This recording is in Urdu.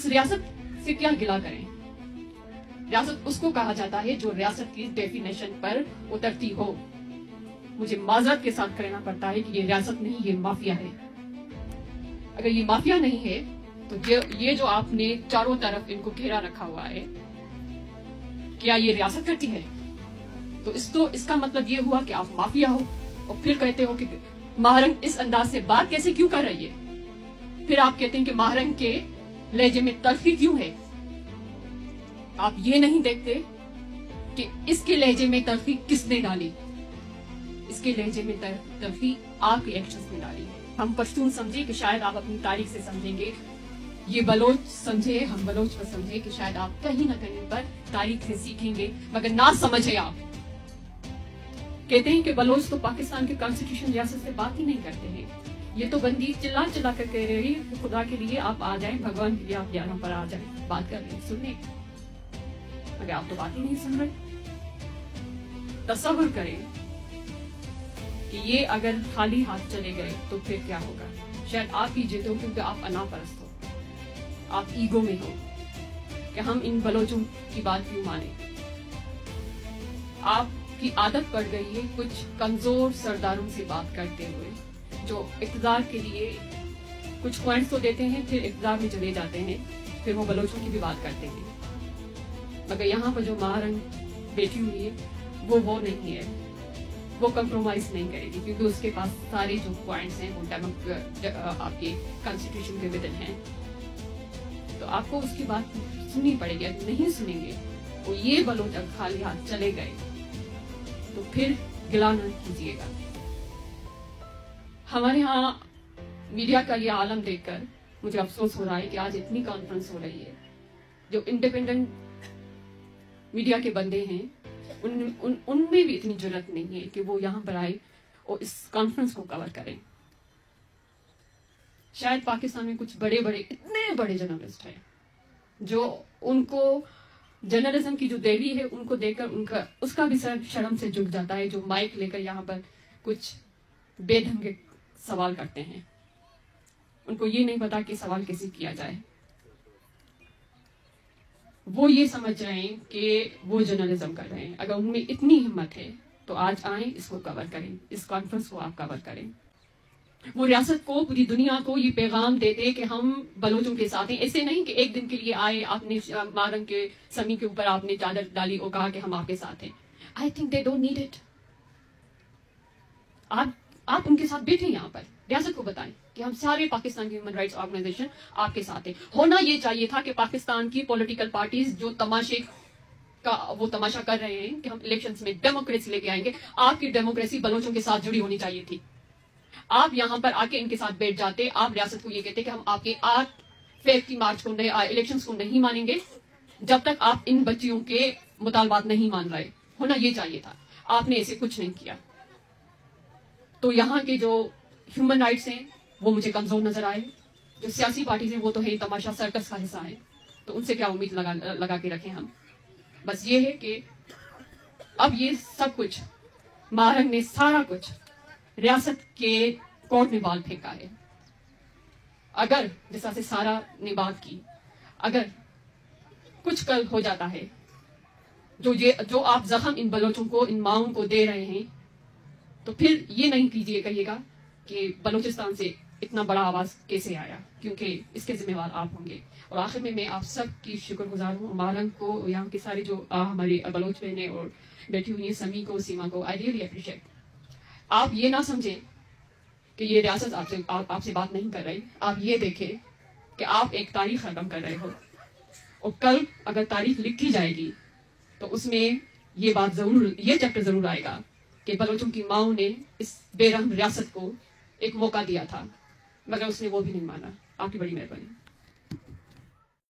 اس ریاست سے کیا گلا کریں؟ ریاست اس کو کہا جاتا ہے جو ریاست کی ڈیفینیشن پر اترتی ہو. مجھے معذرت کے ساتھ کہنا پڑتا ہے کہ یہ ریاست نہیں، یہ مافیا ہے. اگر یہ مافیا نہیں ہے تو یہ جو آپ نے چاروں طرف ان کو گھیرا رکھا ہوا ہے، کیا یہ ریاست کرتی ہے؟ تو اس کا مطلب یہ ہوا کہ آپ مافیا ہو. اور پھر کہتے ہو کہ مہرنگ اس انداز سے بات کیسے کیوں کر رہی ہے؟ پھر آپ کہتے ہیں کہ مہرنگ کے لہجے میں تلخی کیوں ہے؟ آپ یہ نہیں دیکھتے کہ اس کے لہجے میں تلخی کس نے ڈالی؟ اس کے لہجے میں تلخی آپ کے ایکشنز میں ڈالی ہے. ہم پشتون سمجھے کہ شاید آپ اپنی تاریخ سے سمجھیں گے، یہ بلوچ سمجھے، ہم بلوچ پر سمجھے کہ شاید آپ کہیں نہ کہیں پر تاریخ سے سیکھیں گے، مگر نہ سمجھے. آپ کہتے ہیں کہ بلوچ تو پاکستان کے کانسٹیٹیوشن ریاست سے بات ہی نہیں کرتے ہیں. یہ تو بندی چلا چلا کر کہہ رہی ہے خدا کے لیے آپ آ جائیں، بھگوان کے لیے آپ یہاں پر آ جائیں، بات کر رہے ہیں، سننے. مگر آپ تو بات ہی نہیں سن رہے. تصور کریں کہ یہ اگر خالی ہاتھ چلے گئے تو پھر کیا ہوگا؟ شاید آپ ہی جیتو، کیونکہ آپ انا پرست ہو، آپ ایگو میں ہو کہ ہم ان بلوچوں کی بات کیوں مانیں. آپ کی عادت پڑ گئی ہے کچھ کمزور سرداروں سے بات کرتے ہوئے، جو اقتدار کے لیے کچھ پوائنٹس تو دیتے ہیں، پھر اقتدار میں چلے جاتے ہیں، پھر وہ بلوچوں کی بھی بات کرتے ہیں. مگر یہاں پر جو مہرنگ بیٹھی ہوئی ہے وہ نہیں ہے، وہ کمپرومائز نہیں کرے گی، کیونکہ اس کے پاس سارے جو پوائنٹس ہیں وہ آپ کے کانسٹیٹیوشن کے ودن ہیں. تو آپ کو اس کی بات سننی پڑے گی. اگر نہیں سنیں گے وہ یہ بلوچ اگر خالی ہاتھ چلے گئے تو پھر گلا نہ کیجیے گا. ہمارے ہاں میڈیا کا یہ عالم دیکھ کر مجھے افسوس ہو رہا ہے کہ آج اتنی کانفرنس ہو رہی ہے. جو انڈیپینڈنٹ میڈیا کے بندے ہیں ان میں بھی اتنی جرات نہیں ہے کہ وہ یہاں پر آئے اور اس کانفرنس کو کور کریں. شاید پاکستان میں کچھ اتنے بڑے جرنلسٹ ہیں جو ان کو جرنلزم کی جو دیوی ہے ان کو دیکھ کر اس کا بھی سر شرم سے جھک جاتا ہے، جو مائک لے کر یہاں پر کچھ بے ڈھنگے سوال کرتے ہیں. ان کو یہ نہیں پتا کہ سوال کیسے کیا جائے. وہ یہ سمجھ رہے ہیں کہ وہ جرنلزم کر رہے ہیں. اگر ان میں اتنی ہمت ہے تو آج آئیں، اس کو کور کریں، اس کانفرنس کو آپ کور کریں. وہ ریاست کو، پوری دنیا کو یہ پیغام دیتے کہ ہم بلوچوں کے ساتھ ہیں. ایسے نہیں کہ ایک دن کے لیے آئے، آپ نے مہرنگ کے سمی کے اوپر آپ نے چادر ڈالی اور کہا کہ ہم آپ کے ساتھ ہیں. I think they don't need it. آپ ان کے ساتھ بیٹھیں یہاں پر، ریاست کو بتائیں کہ ہم سارے پاکستان کی ہیومن رائٹس آرگنائزیشن آپ کے ساتھ ہیں. ہونا یہ چاہیے تھا کہ پاکستان کی پولیٹیکل پارٹیز جو وہ تماشا کر رہے ہیں کہ ہم الیکشنز میں ڈیموکریسی لے کے آئیں گے، آپ کی ڈیموکریسی بلوچوں کے ساتھ جڑی ہونی چاہیے تھی. آپ یہاں پر آ کے ان کے ساتھ بیٹھ جاتے، آپ ریاست کو یہ کہتے کہ ہم آپ کے 8 فیب کی مارچ کو الیکشنز کو نہیں مانیں گے جب تک آپ ان بچیوں کے مطالبات نہیں مان رہے. ہونا یہ چاہیے تھا. آپ نے ایسے کچھ نہیں کیا. تو یہاں کے جو ہیومن رائٹس ہیں وہ مجھے کمزور نظر آئے. جو سیاسی پارٹیز ہیں وہ تو ہے تماشا، سرکس کا حصہ ہے. تو ان سے کیا امید لگا کے رکھیں ہم. بس یہ ہے کہ اب یہ سب کچھ مہرنگ نے سارا کچھ ریاست کے کورٹ میں بال پھینکا ہے. اگر جس طرح سے سارا نے بات کی، اگر کچھ کل ہو جاتا ہے، جو آپ زخم ان بلوچوں کو، ان ماؤں کو دے رہے ہیں، تو پھر یہ نہیں کہیے گا کہ بلوچستان سے اتنا بڑا آواز کیسے آیا، کیونکہ اس کے ذمہ وار آپ ہوں گے. اور آخر میں آپ سب کی شکر گزار ہوں، مہرنگ کو، یہاں کی ساری جو ہماری بلوچ بہنیں اور بیٹھی ہوئی ہیں، سمی کو، سیما کو، آئی ریئلی اپریشیٹ. آپ یہ نہ سمجھیں کہ یہ ریاست آپ سے بات نہیں کر رہی. آپ یہ دیکھیں کہ آپ ایک تاریخ ختم کر رہے ہو، اور کل اگر تاریخ لکھی جائے گی تو اس میں یہ چیپٹر ضرور آئے گا کہ بلوچوں کی ماؤں نے اس بے رحم ریاست کو ایک موقع دیا تھا، مگر اس نے وہ بھی نہیں مانا. آپ کی بڑی مہربانی.